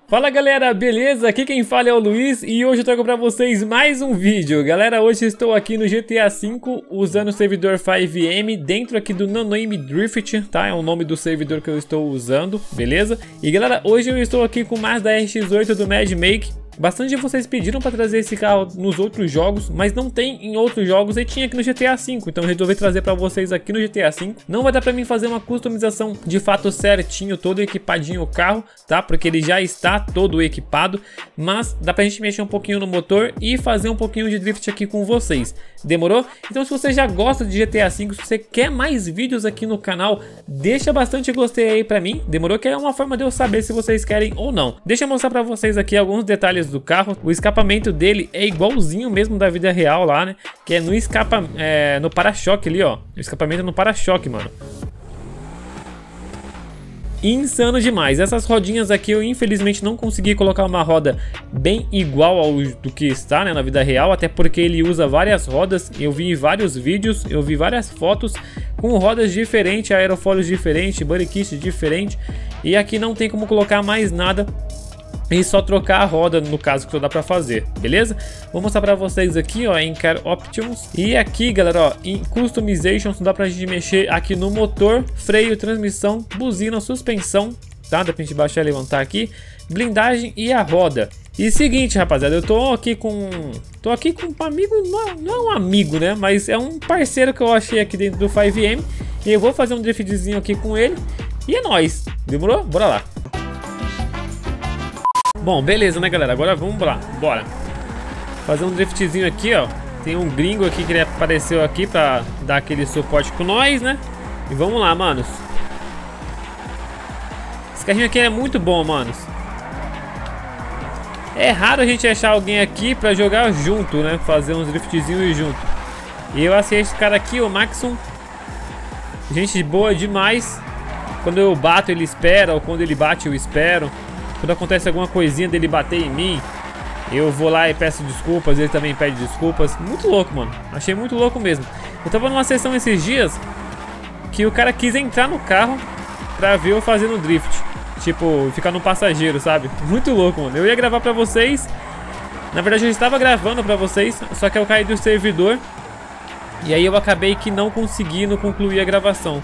Fala galera, beleza? Aqui quem fala é o Luiz e hoje eu trago pra vocês mais um vídeo. Galera, hoje estou aqui no GTA V usando o servidor 5M dentro aqui do NoName Drift, tá? É o nome do servidor que eu estou usando, beleza? E galera, hoje eu estou aqui com o Mazda RX-8 do Mad Make. Bastante de vocês pediram para trazer esse carro nos outros jogos, mas não tem em outros jogos e tinha aqui no GTA V, então eu resolvi trazer para vocês aqui no GTA V. Não vai dar para mim fazer uma customização de fato certinho, todo equipadinho o carro, tá? Porque ele já está todo equipado, mas dá pra gente mexer um pouquinho no motor e fazer um pouquinho de drift aqui com vocês. Demorou? Então se você já gosta de GTA V, se você quer mais vídeos aqui no canal, deixa bastante gostei aí pra mim, demorou? Que é uma forma de eu saber se vocês querem ou não. Deixa eu mostrar pra vocês aqui alguns detalhes do carro. O escapamento dele é igualzinho mesmo da vida real lá, né? Que é no para-choque ali, ó. O escapamento é no para-choque, mano. Insano demais. Essas rodinhas aqui eu infelizmente não consegui colocar uma roda bem igual ao do que está, né, na vida real, até porque ele usa várias rodas. Eu vi vários vídeos, eu vi várias fotos com rodas diferentes, aerofólios diferentes, body kit diferente, e aqui não tem como colocar mais nada e só trocar a roda, no caso que só dá pra fazer, beleza? Vou mostrar pra vocês aqui, ó, em Car Options. E aqui, galera, ó, em Customizations, dá pra gente mexer aqui no motor, freio, transmissão, buzina, suspensão, tá? Dá pra gente baixar e levantar aqui, blindagem e a roda. E seguinte, rapaziada, eu tô aqui com um amigo, não é um amigo, né? Mas é um parceiro que eu achei aqui dentro do 5M. E eu vou fazer um driftzinho aqui com ele. E é nóis, demorou? Bora lá. Bom, beleza, né, galera? Agora vamos lá, bora fazer um driftzinho aqui, ó. Tem um gringo aqui que ele apareceu aqui pra dar aquele suporte com nós, né? E vamos lá, manos. Esse carrinho aqui é muito bom, manos. É raro a gente achar alguém aqui pra jogar junto, né? Fazer uns driftzinhos junto. E eu achei esse cara aqui, o Maxon. Gente boa demais. Quando eu bato, ele espera. Ou quando ele bate, eu espero. Quando acontece alguma coisinha dele bater em mim, eu vou lá e peço desculpas, ele também pede desculpas. Muito louco, mano. Achei muito louco mesmo. Eu tava numa sessão esses dias que o cara quis entrar no carro pra ver eu fazendo drift. Tipo, ficar no passageiro, sabe? Muito louco, mano. Eu ia gravar pra vocês. Na verdade, eu estava gravando pra vocês, só que eu caí do servidor. E aí eu acabei que não conseguindo concluir a gravação.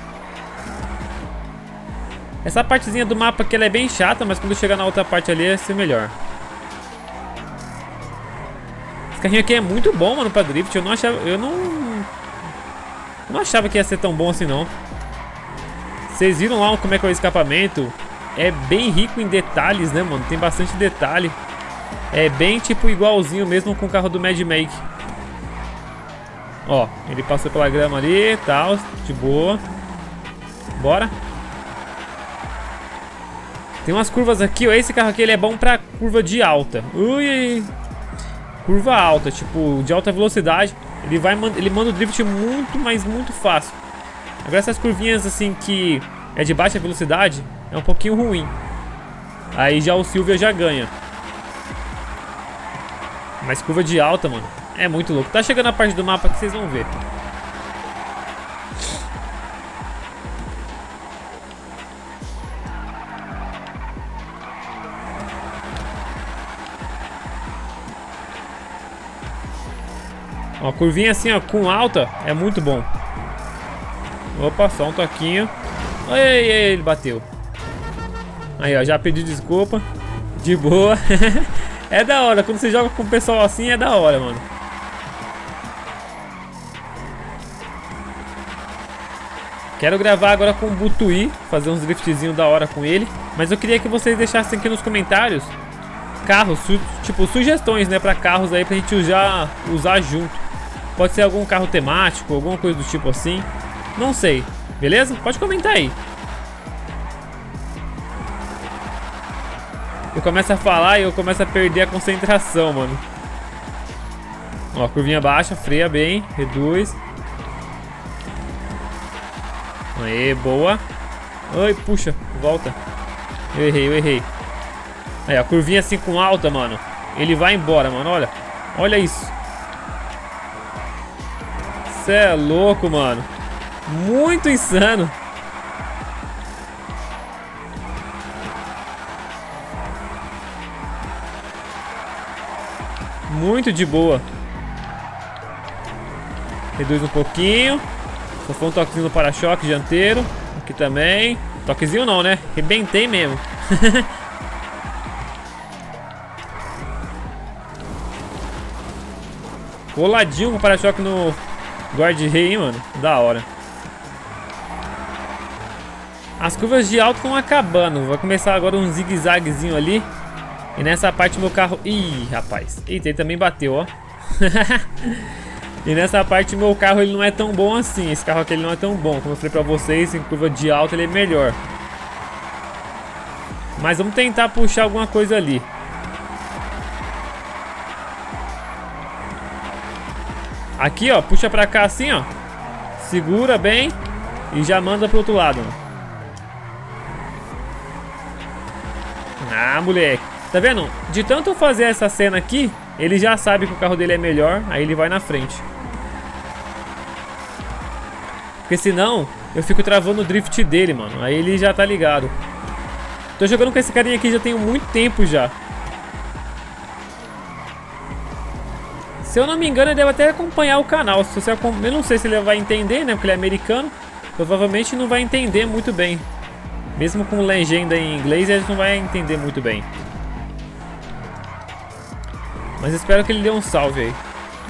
Essa partezinha do mapa aqui ela é bem chata, mas quando chegar na outra parte ali vai ser melhor. Esse carrinho aqui é muito bom, mano, pra drift. Eu não achava que ia ser tão bom assim, não. Vocês viram lá como é que é o escapamento? É bem rico em detalhes, né, mano? Tem bastante detalhe. É bem, tipo, igualzinho mesmo com o carro do Mad Make. Ó, ele passou pela grama ali e tal, de boa. Bora. Tem umas curvas aqui, ó. Esse carro aqui ele é bom pra curva de alta. Ui, curva alta, tipo, de alta velocidade. Ele manda o drift muito, mas muito fácil. Agora essas curvinhas assim que é de baixa velocidade é um pouquinho ruim. Aí já o Silvia já ganha. Mas curva de alta, mano, é muito louco. Tá chegando a parte do mapa que vocês vão ver. Ó, curvinha assim, ó, com alta, é muito bom. Opa, só um toquinho. Ai, ele bateu. Aí, ó, já pedi desculpa. De boa. É da hora, quando você joga com o pessoal assim, é da hora, mano. Quero gravar agora com o Butuí, fazer uns driftzinhos da hora com ele. Mas eu queria que vocês deixassem aqui nos comentários carros, tipo, sugestões, né, pra carros aí pra gente usar junto. Pode ser algum carro temático, alguma coisa do tipo assim. Não sei, beleza? Pode comentar aí. Eu começo a falar e eu começo a perder a concentração, mano. Ó, curvinha baixa, freia bem, reduz. Aê, boa. Ai, puxa, volta. Eu errei. Aí, a curvinha assim com alta, mano. Ele vai embora, mano, olha. Olha isso. Cê é louco, mano. Muito insano. Muito de boa. Reduz um pouquinho. Só foi um toquezinho no para-choque dianteiro. Aqui também. Toquezinho não, né? Rebentei mesmo. Coladinho com o para-choque no guarda-rei, mano. Da hora. As curvas de alto estão acabando. Vai começar agora um zigue-zaguezinho ali. E nessa parte meu carro... Ih, rapaz. Eita, ele também bateu, ó. E nessa parte meu carro ele não é tão bom assim. Esse carro aqui ele não é tão bom. Como eu falei pra vocês, em curva de alto ele é melhor. Mas vamos tentar puxar alguma coisa ali. Aqui, ó. Puxa pra cá assim, ó. Segura bem. E já manda pro outro lado, ó. Ah, moleque. Tá vendo? De tanto fazer essa cena aqui, ele já sabe que o carro dele é melhor. Aí ele vai na frente. Porque senão, eu fico travando o drift dele, mano. Aí ele já tá ligado. Tô jogando com esse carinha aqui já tem muito tempo já. Se eu não me engano, ele deve até acompanhar o canal. Se você eu não sei se ele vai entender, né? Porque ele é americano. Provavelmente não vai entender muito bem. Mesmo com legenda em inglês, ele não vai entender muito bem. Mas espero que ele dê um salve aí.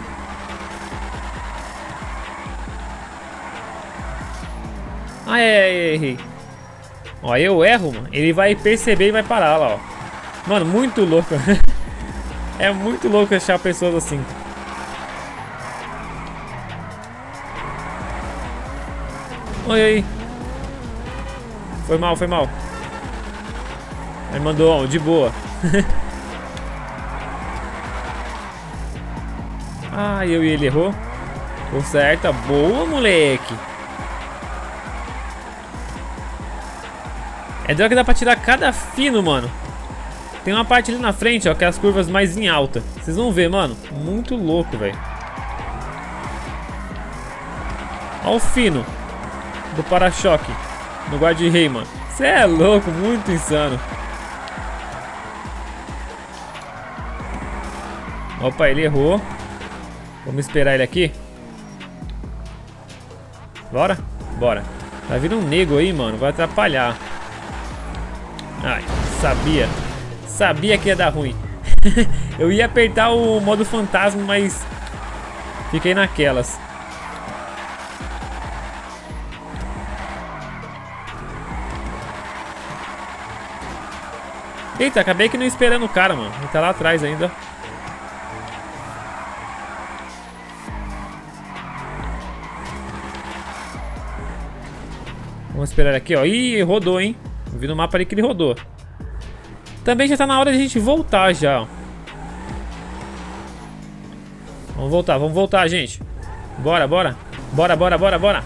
Ah, errei. Ó, eu erro, mano. Ele vai perceber e vai parar lá, ó. Mano, muito louco. É muito louco achar pessoas assim. Oi, aí. Foi mal, foi mal. Aí mandou, ó, de boa. Ah, eu e ele errou. Conserta. Boa, moleque. É droga que dá pra tirar cada fino, mano. Tem uma parte ali na frente, ó, que é as curvas mais em alta. Vocês vão ver, mano. Muito louco, velho. Ó o fino do para-choque no guarda-rei, mano. Você é louco, muito insano. Opa, ele errou. Vamos esperar ele aqui. Bora? Bora. Tá vindo um nego aí, mano. Vai atrapalhar. Ai, sabia. Sabia que ia dar ruim. Eu ia apertar o modo fantasma, mas fiquei naquelas. Eita, acabei que não esperando o cara, mano. Ele tá lá atrás ainda. Vamos esperar aqui, ó. Ih, rodou, hein? Vi no mapa ali que ele rodou. Também já tá na hora de a gente voltar já, ó. Vamos voltar, gente. Bora, bora. Bora, bora, bora, bora.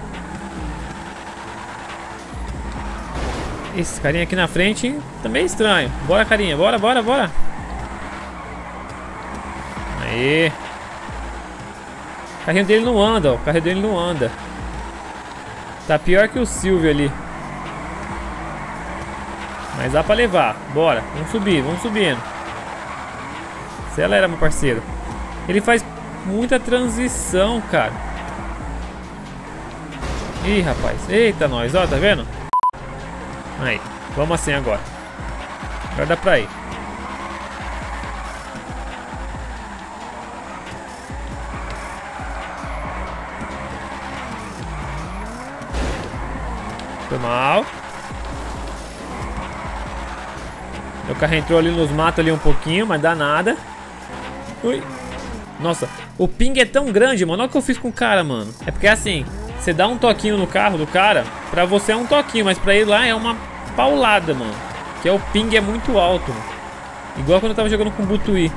Esse carinha aqui na frente também é estranho. Bora, carinha. Bora, bora, bora. Aê. O carrinho dele não anda, ó. O carrinho dele não anda. Tá pior que o Silvio ali. Mas dá pra levar. Bora. Vamos subir, vamos subindo. Acelera, meu parceiro. Ele faz muita transição, cara. Ih, rapaz. Eita, nós. Ó, tá vendo? Aí. Vamos assim agora. Agora dá pra ir. Foi mal. Meu carro entrou ali nos matos ali um pouquinho, mas dá nada. Ui. Nossa, o ping é tão grande, mano. Olha o que eu fiz com o cara, mano. É porque assim, você dá um toquinho no carro do cara, pra você é um toquinho, mas pra ele lá é uma paulada, mano. Que é o ping é muito alto, mano. Igual quando eu tava jogando com o Butuí.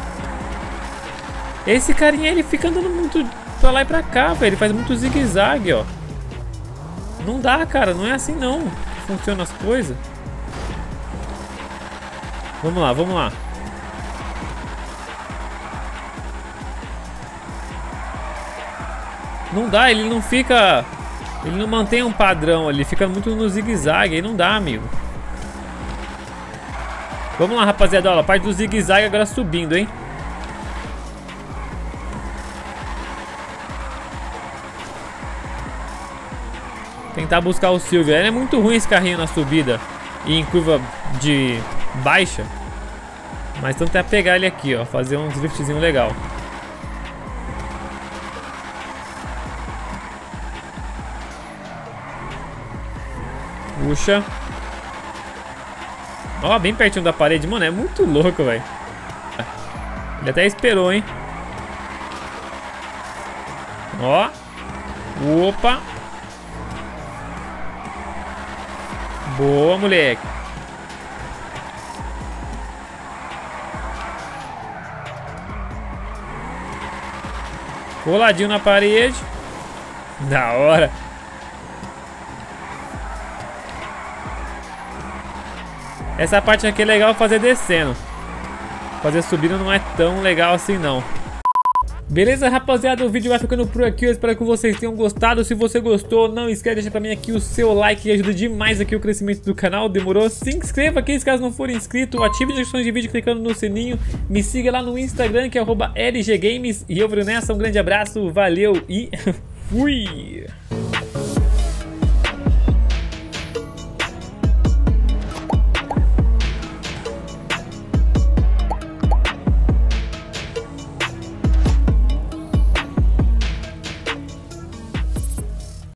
Esse carinha, ele fica andando muito pra lá e pra cá, velho. Ele faz muito zigue-zague, ó. Não dá, cara. Não é assim, não. Funcionam as coisas. Vamos lá, vamos lá. Não dá, ele não fica... Ele não mantém um padrão ali, fica muito no zigue-zague. Aí não dá, amigo. Vamos lá, rapaziada. Olha, a parte do zigue-zague agora subindo, hein? tentar buscar o Silvio. É muito ruim esse carrinho na subida e em curva de baixa. Mas tentar pegar ele aqui, ó. Fazer um driftzinho legal. Puxa. Ó, bem pertinho da parede. Mano, é muito louco, velho. Ele até esperou, hein. Ó. Opa. Boa, moleque. Coladinho na parede. Da hora. Essa parte aqui é legal fazer descendo. Fazer subindo não é tão legal assim não. Beleza, rapaziada, o vídeo vai ficando por aqui. Eu espero que vocês tenham gostado. Se você gostou, não esquece de deixar pra mim aqui o seu like, que ajuda demais aqui o crescimento do canal. Demorou? Se inscreva aqui, caso não for inscrito. Ative as notificações de vídeo clicando no sininho. Me siga lá no Instagram, que é @LGGames. E eu vou nessa, um grande abraço, valeu e fui!